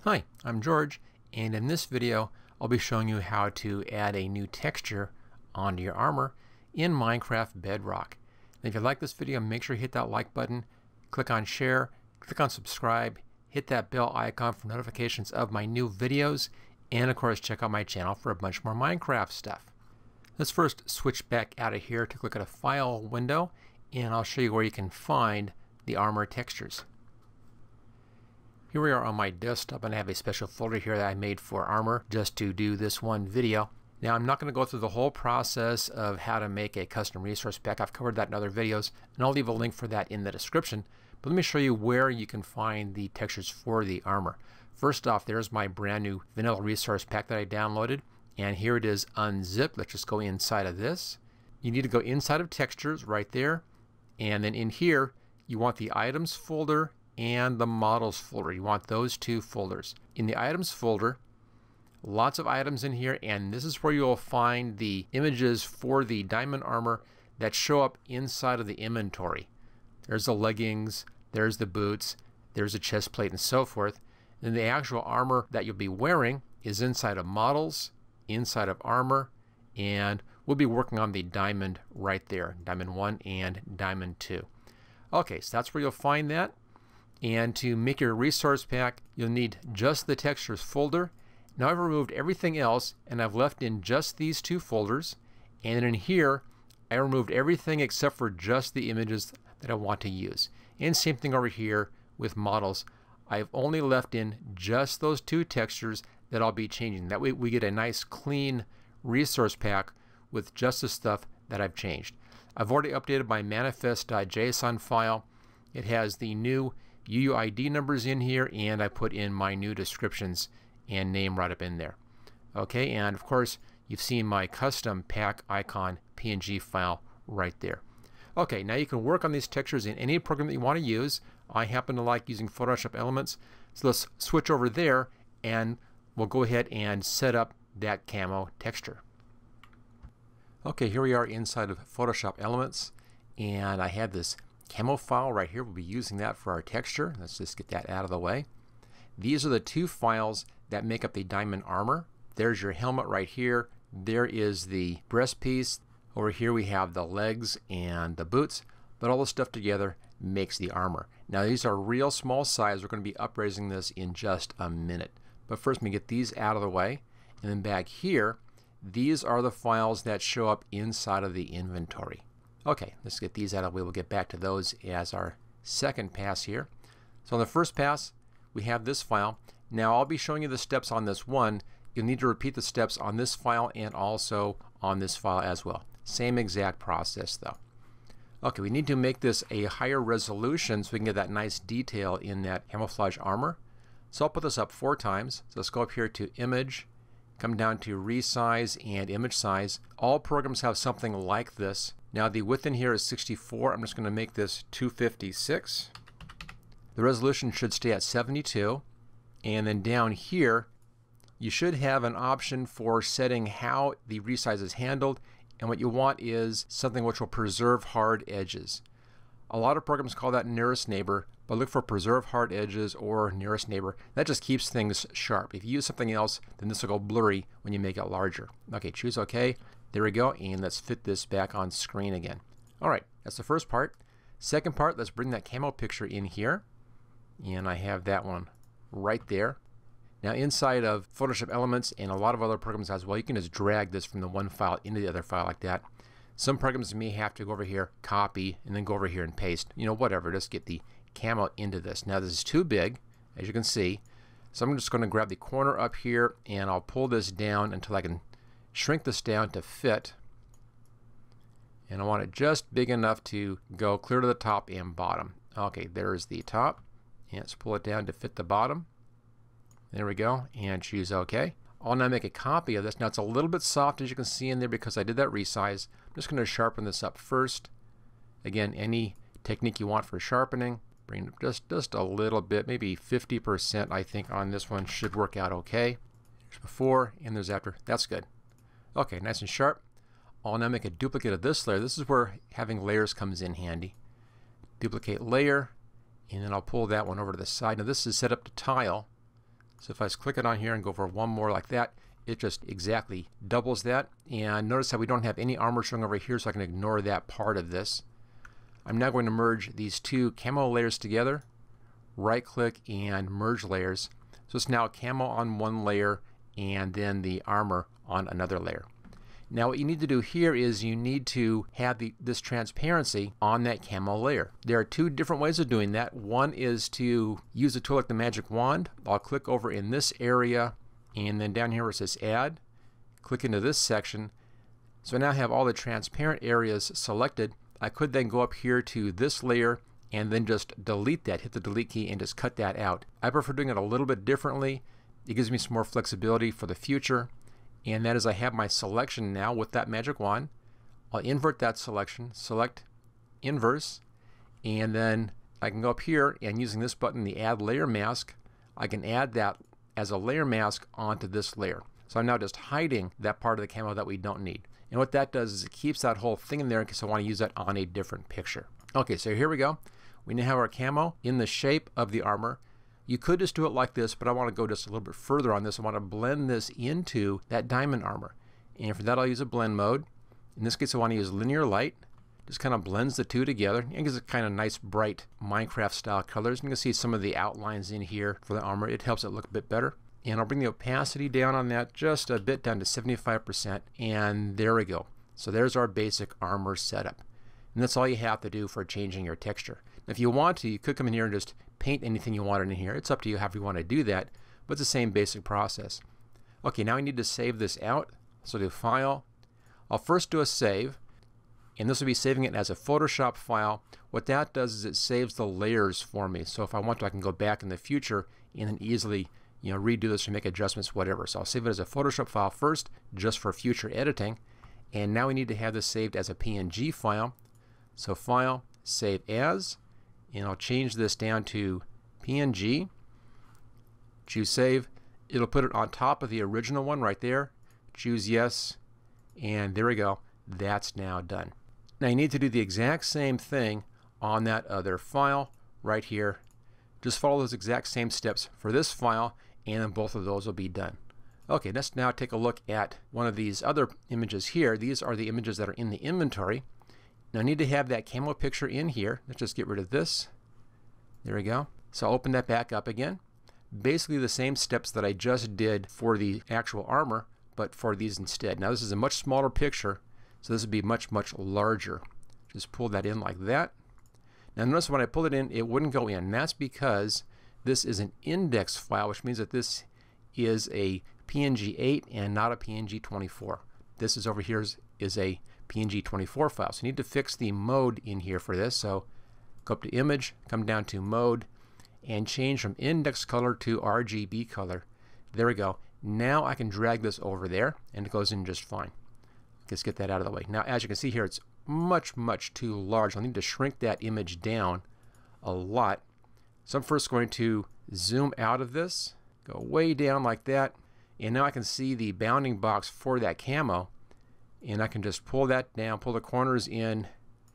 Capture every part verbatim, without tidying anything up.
Hi, I'm George, and in this video I'll be showing you how to add a new texture onto your armor in Minecraft Bedrock. And if you like this video, make sure you hit that like button, click on share, click on subscribe, hit that bell icon for notifications of my new videos, and of course check out my channel for a bunch more Minecraft stuff. Let's first switch back out of here to click at a file window, and I'll show you where you can find the armor textures. Here we are on my desktop, and I have a special folder here that I made for armor just to do this one video. Now I'm not going to go through the whole process of how to make a custom resource pack. I've covered that in other videos, and I'll leave a link for that in the description. But let me show you where you can find the textures for the armor. First off, there's my brand new vanilla resource pack that I downloaded, and here it is unzipped. Let's just go inside of this. You need to go inside of textures right there, and then in here you want the items folder and the models folder. You want those two folders. In the items folder, lots of items in here, and this is where you'll find the images for the diamond armor that show up inside of the inventory. There's the leggings, there's the boots, there's a chest plate, and so forth. And the actual armor that you'll be wearing is inside of models, inside of armor, and we'll be working on the diamond right there, diamond one and diamond two. Okay, so that's where you'll find that. And to make your resource pack, you'll need just the textures folder. Now I've removed everything else, and I've left in just these two folders. And in here, I removed everything except for just the images that I want to use. And same thing over here with models. I've only left in just those two textures that I'll be changing. That way we get a nice clean resource pack with just the stuff that I've changed. I've already updated my manifest.json file. It has the new U U I D numbers in here, and I put in my new descriptions and name right up in there. Okay, and of course you've seen my custom pack icon P N G file right there. Okay, now you can work on these textures in any program that you want to use. I happen to like using Photoshop Elements, so let's switch over there and we'll go ahead and set up that camo texture. Okay, here we are inside of Photoshop Elements, and I have this camo file right here. We'll be using that for our texture. Let's just get that out of the way. These are the two files that make up the diamond armor. There's your helmet right here. There is the breast piece. Over here we have the legs and the boots, but all the stuff together makes the armor. Now these are real small size. We're going to be upraising this in just a minute. But first, let me get these out of the way. And then back here, these are the files that show up inside of the inventory. Okay, let's get these out of the way. We'll get back to those as our second pass here. So on the first pass, we have this file. Now I'll be showing you the steps on this one. You'll need to repeat the steps on this file and also on this file as well. Same exact process though. Okay, we need to make this a higher resolution so we can get that nice detail in that camouflage armor. So I'll put this up four times. So let's go up here to Image, come down to Resize and Image Size. All programs have something like this. Now the width in here is sixty-four. I'm just going to make this two fifty-six. The resolution should stay at seventy-two. And then down here, you should have an option for setting how the resize is handled. And what you want is something which will preserve hard edges. A lot of programs call that nearest neighbor, but look for preserve hard edges or nearest neighbor. That just keeps things sharp. If you use something else, then this will go blurry when you make it larger. Okay, choose OK. There we go, and let's fit this back on screen again. Alright, that's the first part. Second part, let's bring that camo picture in here. And I have that one right there. Now inside of Photoshop Elements and a lot of other programs as well, you can just drag this from the one file into the other file like that. Some programs may have to go over here, copy, and then go over here and paste. You know, whatever, just get the camo into this. Now this is too big, as you can see. So I'm just going to grab the corner up here and I'll pull this down until I can shrink this down to fit, and I want it just big enough to go clear to the top and bottom. Okay, there's the top, and let's pull it down to fit the bottom. There we go, and choose OK. I'll now make a copy of this. Now it's a little bit soft, as you can see in there, because I did that resize. I'm just going to sharpen this up first. Again, any technique you want for sharpening, bring it up just, just a little bit, maybe fifty percent I think on this one should work out okay. There's before and there's after. That's good. Okay, nice and sharp. I'll now make a duplicate of this layer. This is where having layers comes in handy. Duplicate layer, and then I'll pull that one over to the side. Now this is set up to tile, So if I just click it on here and go for one more like that, it just exactly doubles that. And notice how we don't have any armor showing over here, so I can ignore that part of this. I'm now going to merge these two camo layers together. Right click and merge layers. So it's now camo on one layer and then the armor on another layer. Now what you need to do here is you need to have the, this transparency on that camo layer. There are two different ways of doing that. One is to use a tool like the magic wand. I'll click over in this area and then down here where it says add, click into this section. So I now have all the transparent areas selected. I could then go up here to this layer and then just delete that, hit the delete key and just cut that out. I prefer doing it a little bit differently. It gives me some more flexibility for the future, and that is I have my selection now with that magic wand. I'll invert that selection, select inverse, and then I can go up here and using this button, the add layer mask, I can add that as a layer mask onto this layer. So I'm now just hiding that part of the camo that we don't need. And what that does is it keeps that whole thing in there in case I want to use that on a different picture. Okay, so here we go. We now have our camo in the shape of the armor. You could just do it like this, but I want to go just a little bit further on this. I want to blend this into that diamond armor. And for that I'll use a blend mode. In this case I want to use linear light. Just kind of blends the two together and gives it kind of nice bright Minecraft style colors. You can see some of the outlines in here for the armor. It helps it look a bit better. And I'll bring the opacity down on that just a bit, down to seventy-five percent. And there we go. So there's our basic armor setup. And that's all you have to do for changing your texture. If you want to, you could come in here and just paint anything you wanted in here. It's up to you how you want to do that, but it's the same basic process. Okay, now I need to save this out. So do File. I'll first do a save, and this will be saving it as a Photoshop file. What that does is it saves the layers for me. So if I want to, I can go back in the future and then easily, you know, redo this or make adjustments, whatever. So I'll save it as a Photoshop file first, just for future editing. And now we need to have this saved as a P N G file. So File, Save As. And I'll change this down to P N G. Choose Save. It'll put it on top of the original one right there. Choose Yes. And there we go. That's now done. Now you need to do the exact same thing on that other file right here. Just follow those exact same steps for this file and then both of those will be done. Okay, let's now take a look at one of these other images here. These are the images that are in the inventory. Now I need to have that camo picture in here. Let's just get rid of this. There we go. So I'll open that back up again. Basically the same steps that I just did for the actual armor, but for these instead. Now this is a much smaller picture, so this would be much, much larger. Just pull that in like that. Now notice when I pull it in, it wouldn't go in. That's because this is an index file, which means that this is a P N G eight and not a P N G twenty-four. This is over here is, is a P N G twenty-four file. So you need to fix the mode in here for this. So go up to Image, come down to Mode, and change from index color to R G B color. There we go. Now I can drag this over there and it goes in just fine. Let's get that out of the way. Now as you can see here, it's much, much too large. I'll need to shrink that image down a lot. So I'm first going to zoom out of this, go way down like that, and now I can see the bounding box for that camo. And I can just pull that down, pull the corners in,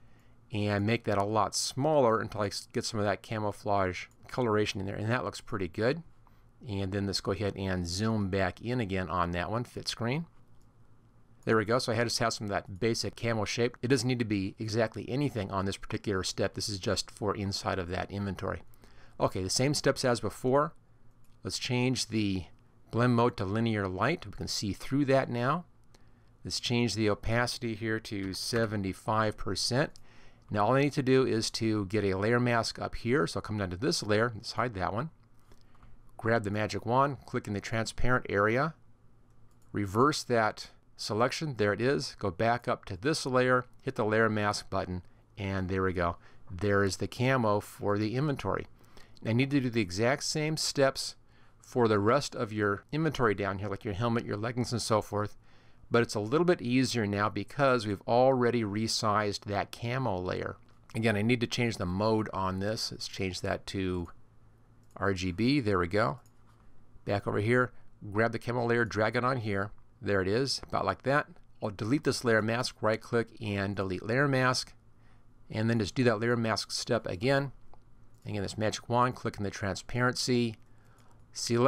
and make that a lot smaller until I get some of that camouflage coloration in there. And that looks pretty good. And then let's go ahead and zoom back in again on that one, fit screen. There we go. So I had to have some of that basic camo shape. It doesn't need to be exactly anything on this particular step. This is just for inside of that inventory. Okay, the same steps as before. Let's change the blend mode to linear light. We can see through that now. Let's change the opacity here to seventy-five percent. Now all I need to do is to get a layer mask up here. So I'll come down to this layer. Let's hide that one. Grab the magic wand, click in the transparent area, reverse that selection. There it is. Go back up to this layer, hit the layer mask button, and there we go. There is the camo for the inventory. I need to do the exact same steps for the rest of your inventory down here, like your helmet, your leggings, and so forth. But it's a little bit easier now because we've already resized that camo layer. Again, I need to change the mode on this. Let's change that to R G B. There we go. Back over here, grab the camo layer, drag it on here. There it is, about like that. I'll delete this layer mask, right click and delete layer mask. And then just do that layer mask step again. Again, this magic wand, click in the transparency, select,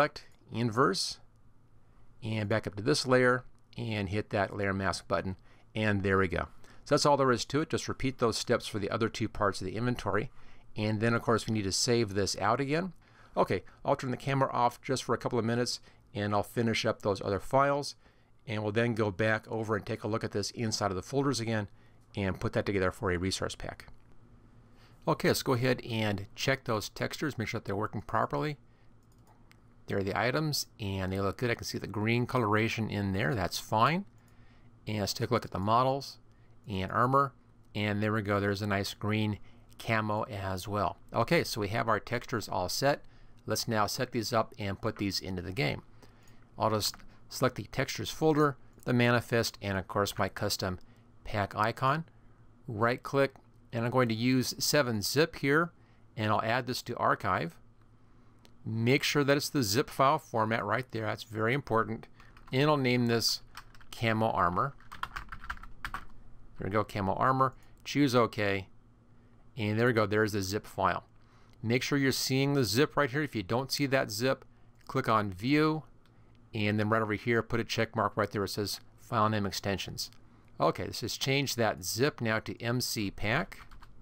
inverse, and back up to this layer, and hit that layer mask button, and there we go. So that's all there is to it. Just repeat those steps for the other two parts of the inventory. And then, of course, we need to save this out again. Okay, I'll turn the camera off just for a couple of minutes, and I'll finish up those other files. And we'll then go back over and take a look at this inside of the folders again and put that together for a resource pack. Okay, let's go ahead and check those textures, make sure that they're working properly. There are the items, and they look good. I can see the green coloration in there. That's fine. And let's take a look at the models and armor. And there we go. There's a nice green camo as well. Okay, so we have our textures all set. Let's now set these up and put these into the game. I'll just select the textures folder, the manifest, and of course my custom pack icon. Right click, and I'm going to use seven zip here, and I'll add this to archive. Make sure that it's the zip file format right there. That's very important. And I'll name this Camo Armor. There we go, Camo Armor. Choose OK. And there we go, there's the zip file. Make sure you're seeing the zip right here. If you don't see that zip, click on View, and then right over here, put a check mark right there where it says File Name Extensions. Okay, this has changed that zip now to M C Pack.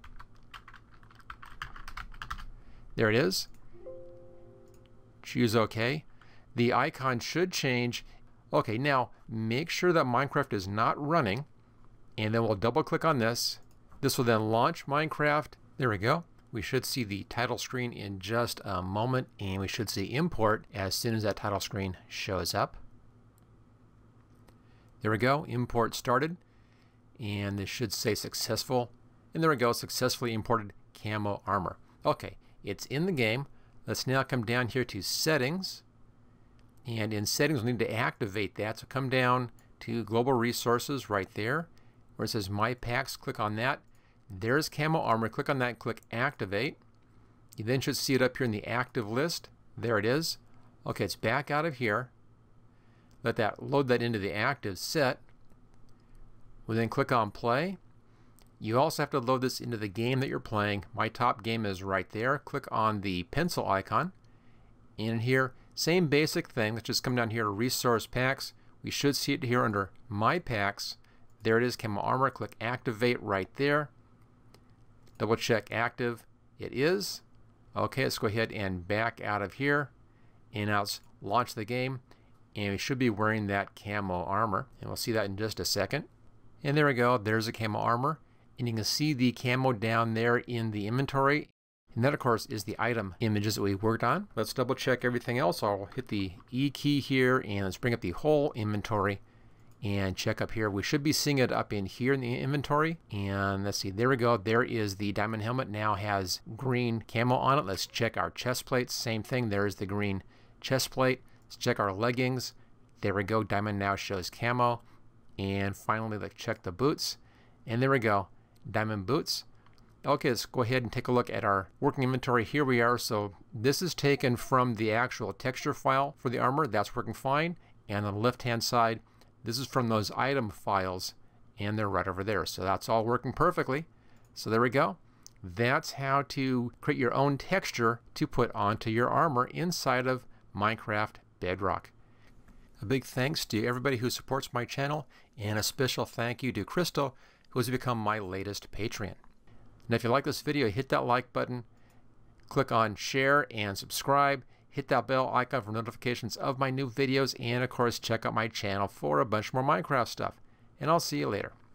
There it is. Choose OK. The icon should change. Okay, now make sure that Minecraft is not running, and then we'll double click on this. This will then launch Minecraft. There we go. We should see the title screen in just a moment, and we should see import as soon as that title screen shows up. There we go, import started, and this should say successful. And there we go, successfully imported Camo Armor. Okay, it's in the game. Let's now come down here to settings, and in settings we need to activate that. So come down to global resources right there where it says My Packs. Click on that. There's Camo Armor. Click on that and click Activate. You then should see it up here in the active list. There it is. Okay, it's back out of here. Let that load that into the active set. We'll then click on Play. You also have to load this into the game that you're playing. My top game is right there. Click on the pencil icon. And in here, same basic thing. Let's just come down here to Resource Packs. We should see it here under My Packs. There it is, Camo Armor. Click Activate right there. Double check active. It is. Okay, let's go ahead and back out of here. And now let's launch the game. And we should be wearing that Camo Armor. And we'll see that in just a second. And there we go. There's the Camo Armor. And you can see the camo down there in the inventory. And that, of course, is the item images that we worked on. Let's double check everything else. I'll hit the E key here, and let's bring up the whole inventory and check up here. We should be seeing it up in here in the inventory. And let's see, there we go. There is the diamond helmet, now has green camo on it. Let's check our chest plates. Same thing, there's the green chest plate. Let's check our leggings. There we go, diamond now shows camo. And finally, let's check the boots. And there we go, diamond boots. Okay, let's go ahead and take a look at our working inventory. Here we are. So this is taken from the actual texture file for the armor. That's working fine. And on the left-hand side, this is from those item files, and they're right over there. So that's all working perfectly. So there we go. That's how to create your own texture to put onto your armor inside of Minecraft Bedrock. A big thanks to everybody who supports my channel, and a special thank you to Crystal, who has become my latest Patreon. And if you like this video, hit that like button, click on share and subscribe, hit that bell icon for notifications of my new videos, and of course check out my channel for a bunch more Minecraft stuff. And I'll see you later.